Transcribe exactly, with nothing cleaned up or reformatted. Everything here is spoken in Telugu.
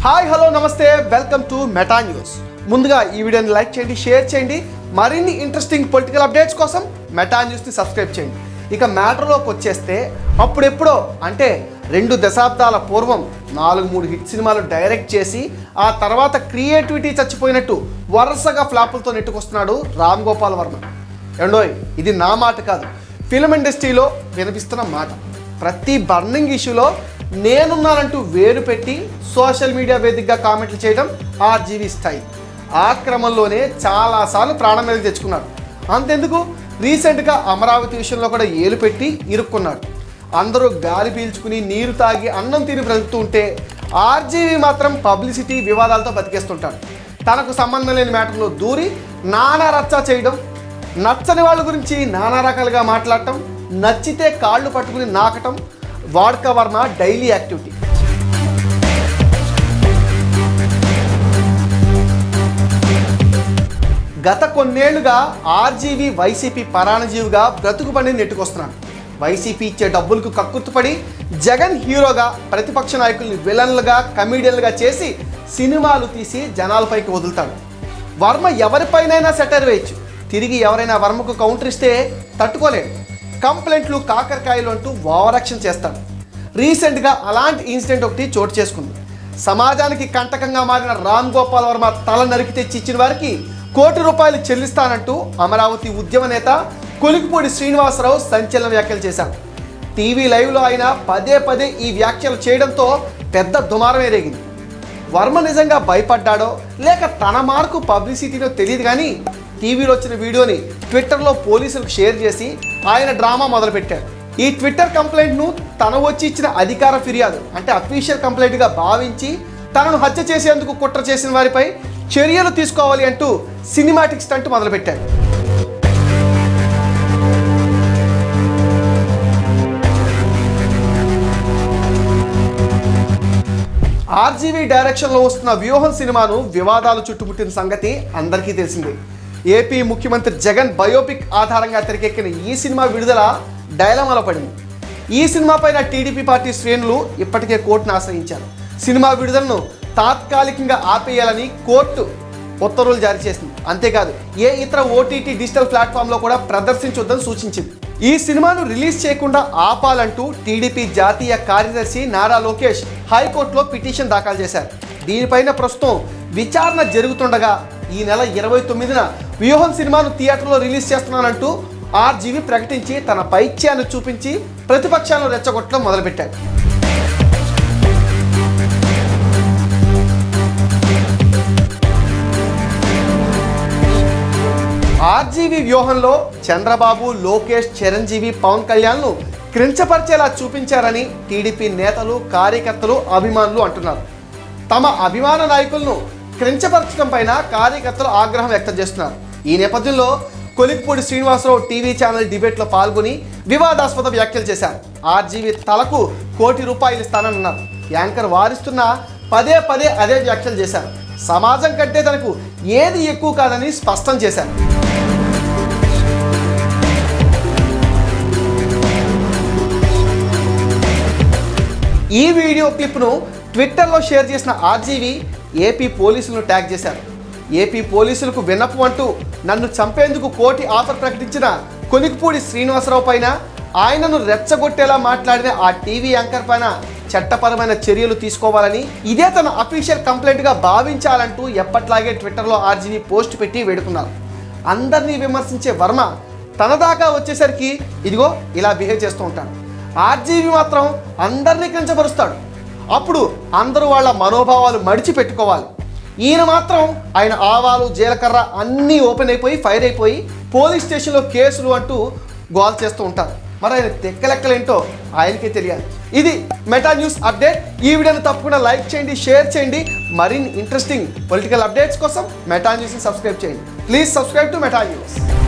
హాయ్ హలో నమస్తే వెల్కమ్ టు మెటా న్యూస్. ముందుగా ఈ వీడియోని లైక్ చేయండి, షేర్ చేయండి. మరిన్ని ఇంట్రెస్టింగ్ పొలిటికల్ అప్డేట్స్ కోసం మెటా న్యూస్ని సబ్స్క్రైబ్ చేయండి. ఇక మ్యాటర్లోకి వచ్చేస్తే అప్పుడెప్పుడో అంటే రెండు దశాబ్దాల పూర్వం నాలుగు మూడు హిట్ సినిమాలు డైరెక్ట్ చేసి ఆ తర్వాత క్రియేటివిటీ చచ్చిపోయినట్టు వరుసగా ఫ్లాపులతో నెట్టుకొస్తున్నాడు రామ్ గోపాల్ వర్మ. ఏండోయ్, ఇది నా మాట కాదు, ఫిల్మ్ ఇండస్ట్రీలో వినిపిస్తున్న మాట. ప్రతి బర్నింగ్ ఇష్యూలో నేనున్నానంటూ వేరు పెట్టి సోషల్ మీడియా వేదికగా కామెంట్లు చేయడం ఆర్జీవీ స్టైల్. ఆ క్రమంలోనే చాలాసార్లు ప్రాణం మీదకి తెచ్చుకున్నాడు. అంతెందుకు, రీసెంట్గా అమరావతి విషయంలో కూడా ఏలు పెట్టి ఇరుక్కున్నాడు. అందరూ గాలి పీల్చుకుని నీరు తాగి అన్నం తిని బ్రతుకుతూ ఉంటే ఆర్జీవీ మాత్రం పబ్లిసిటీ వివాదాలతో బతికేస్తుంటాడు. తనకు సంబంధం లేని మ్యాటర్లో దూరి నానా రచ్చా చేయడం, నచ్చని వాళ్ళ గురించి నానా రకాలుగా మాట్లాడటం, నచ్చితే కాళ్ళు పట్టుకుని నాకటం వాడ్కా వర్మ డైలీ యాక్టివిటీ. గత కొన్నేళ్లుగా ఆర్జీవీ వైసీపీ పరాణజీవిగా బ్రతుకు పనిని నెట్టుకొస్తున్నాడు. వైసీపీ ఇచ్చే డబ్బులకు కక్కుర్తుపడి జగన్ హీరోగా ప్రతిపక్ష నాయకుల్ని విలన్లుగా కమీడియన్లుగా చేసి సినిమాలు తీసి జనాలపైకి వదులుతాడు. వర్మ ఎవరిపైనైనా సెటర్ వేయచ్చు, తిరిగి ఎవరైనా వర్మకు కౌంటర్ ఇస్తే తట్టుకోలేడు. కంప్లైంట్లు కాకరకాయలు అంటూ ఓవరాక్షన్ చేస్తాడు. రీసెంట్గా అలాంటి ఇన్సిడెంట్ ఒకటి చోటు చేసుకుంది. సమాజానికి కంటకంగా మారిన రామ్ గోపాల్ వర్మ తల నరికి తెచ్చి ఇచ్చిన వారికి కోటి రూపాయలు చెల్లిస్తానంటూ అమరావతి ఉద్యమ నేత కొలికిపూడి శ్రీనివాసరావు సంచలన వ్యాఖ్యలు చేశారు. టీవీ లైవ్లో ఆయన పదే పదే ఈ వ్యాఖ్యలు చేయడంతో పెద్ద దుమారం ఎరేగింది. వర్మ నిజంగా భయపడ్డాడో లేక తన మార్కు పబ్లిసిటీలో తెలియదు కానీ టీవీలో వచ్చిన వీడియోని ట్విట్టర్లో పోలీసులకు షేర్ చేసి ఆయన డ్రామా మొదలుపెట్టాడు. ఈ ట్విట్టర్ కంప్లైంట్ను తన వచ్చి ఇచ్చిన అధికార ఫిర్యాదు అంటే అఫీషియల్ కంప్లైంట్గా భావించి తనను హత్య చేసేందుకు కుట్ర చేసిన వారిపై చర్యలు తీసుకోవాలి అంటూ సినిమాటిక్ స్టంట్ మొదలుపెట్టాడు. ఆర్జీవీ డైరెక్షన్లో వస్తున్న వ్యూహం సినిమాను వివాదాలు చుట్టుముట్టిన సంగతి అందరికీ తెలిసిందే. ఏపీ ముఖ్యమంత్రి జగన్ బయోపిక్ ఆధారంగా తెరకెక్కిన ఈ సినిమా విడుదల డైలమాలో పడింది. ఈ సినిమా పైన టీడీపీ పార్టీ శ్రేణులు ఇప్పటికే కోర్టును ఆశ్రయించారు. సినిమా విడుదలను తాత్కాలికంగా ఆపేయాలని కోర్టు ఉత్తర్వులు జారీ చేసింది. అంతేకాదు ఏ ఇతర ఓటీటీ డిజిటల్ ప్లాట్ఫామ్లో కూడా ప్రదర్శించొద్దని సూచించింది. ఈ సినిమాను రిలీజ్ చేయకుండా ఆపాలంటూ టీడీపీ జాతీయ కార్యదర్శి నారా లోకేష్ హైకోర్టులో పిటిషన్ దాఖలు చేశారు. దీనిపైన ప్రస్తుతం విచారణ జరుగుతుండగా ఈ నెల ఇరవై తొమ్మిదిన వ్యూహం సినిమాను థియేటర్లో రిలీజ్ చేస్తున్నానంటూ ఆర్జీవీ ప్రకటించి తన పైత్యాన్ని చూపించి ప్రతిపక్షాలను రెచ్చగొట్టడం మొదలుపెట్టాడు. ఆర్జీవీ వ్యూహంలో చంద్రబాబు, లోకేష్, చిరంజీవి, పవన్ కళ్యాణ్ను క్రించపరిచేలా చూపించారని టీడీపీ నేతలు, కార్యకర్తలు, అభిమానులు అంటున్నారు. తమ అభిమాన నాయకులను క్రించపరచడం పైన కార్యకర్తలు ఆగ్రహం వ్యక్తం చేస్తున్నారు. ఈ నేపథ్యంలో కొలికిపూడి శ్రీనివాసరావు టీవీ ఛానల్ డిబేట్లో పాల్గొని వివాదాస్పద వ్యాఖ్యలు చేశారు. ఆర్జీవీ తలకు కోటి రూపాయలు ఇస్తానన్నారు. యాంకర్ వారిస్తున్న పదే పదే అదే వ్యాఖ్యలు చేశారు. సమాజం కంటే తనకు ఏది ఎక్కువ కాదని స్పష్టం చేశారు. ఈ వీడియో క్లిప్ను ట్విట్టర్లో షేర్ చేసిన ఆర్జీవీ ఏపీ పోలీసులను ట్యాగ్ చేశారు. ఏపీ పోలీసులకు విన్నపం అంటూ నన్ను చంపేందుకు కోటి ఆఫర్ ప్రకటించిన కొలికిపూడి శ్రీనివాసరావు పైన, ఆయనను రెచ్చగొట్టేలా మాట్లాడిన ఆ టీవీ యాంకర్ పైన చట్టపరమైన చర్యలు తీసుకోవాలని, ఇదే తన అఫీషియల్ కంప్లైంట్గా భావించాలంటూ ఎప్పట్లాగే ట్విట్టర్లో ఆర్జీవీ పోస్ట్ పెట్టి వేడుకున్నారు. అందరినీ విమర్శించే వర్మ తన దాకా వచ్చేసరికి ఇదిగో ఇలా బిహేవ్ చేస్తూ ఉంటాడు. ఆర్జీవీ మాత్రం అందరినీ కించపరుస్తాడు. అప్పుడు అందరూ వాళ్ళ మనోభావాలు మడిచి పెట్టుకోవాలి. ఈయన మాత్రం ఆయన ఆవాలు, జీలకర్ర అన్నీ ఓపెన్ అయిపోయి ఫైర్ అయిపోయి పోలీస్ స్టేషన్లో కేసులు అంటూ గోల్ చేస్తూ ఉంటారు. మరి ఆయన తెక్కలెక్కలేంటో ఆయనకే తెలియాలి. ఇది మెటా న్యూస్ అప్డేట్. ఈ వీడియోని తప్పకుండా లైక్ చేయండి, షేర్ చేయండి. మరిన్ని ఇంట్రెస్టింగ్ పొలిటికల్ అప్డేట్స్ కోసం మెటా న్యూస్ని సబ్స్క్రైబ్ చేయండి. Please subscribe to Meta news.